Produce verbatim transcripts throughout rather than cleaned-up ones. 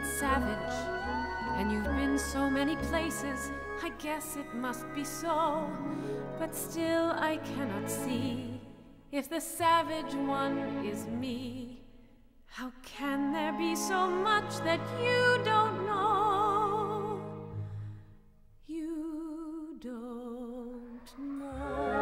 savage, and you've been so many places, I guess it must be so. But still I cannot see if the savage one is me. How can there be so much that you don't know? You don't know.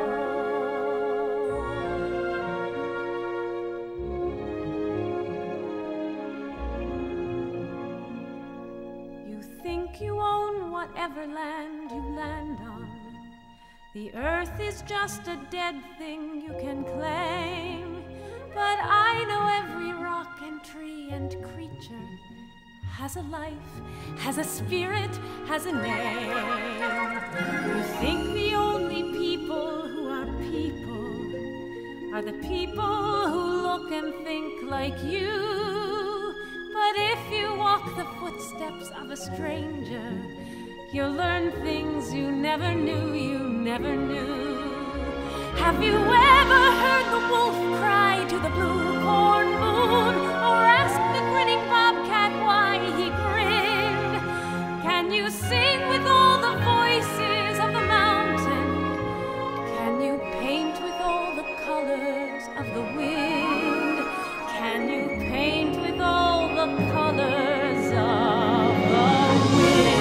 You think you own whatever land you land on. The earth is just a dead thing you can claim. But I know every rock and tree and creature has a life, has a spirit, has a name. You think the only people who are people are the people who look and think like you. But if you walk the footsteps of a stranger, you'll learn things you never knew, you never knew. Have you ever heard the wolf cry to the blue corn moon, or ask the grinning bobcat why he grinned? Can you sing with all the voices of the mountain? Can you paint with all the colors of the wind? Can you paint with all the colors of the wind?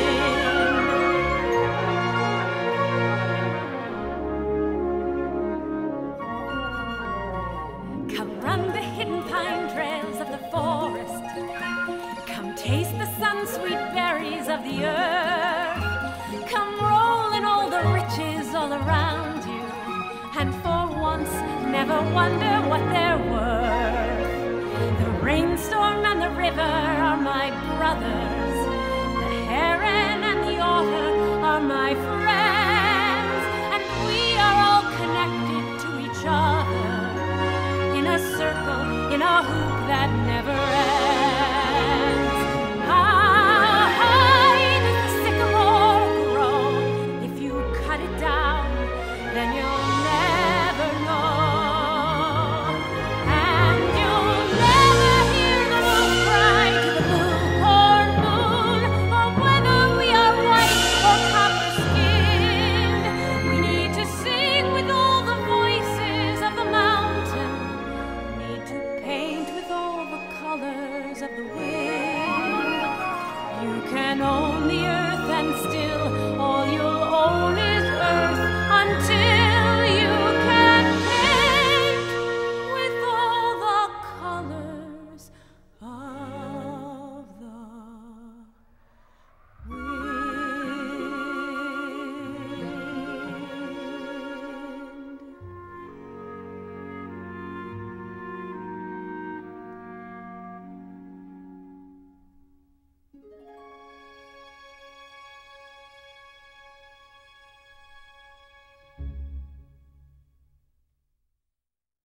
Of the earth, come roll in all the riches all around you, and for once never wonder what they're worth. The rainstorm and the river are my brothers, the heron and the otter are my friends, and we are all connected to each other in a circle, in a hoop that never ends. Then you'll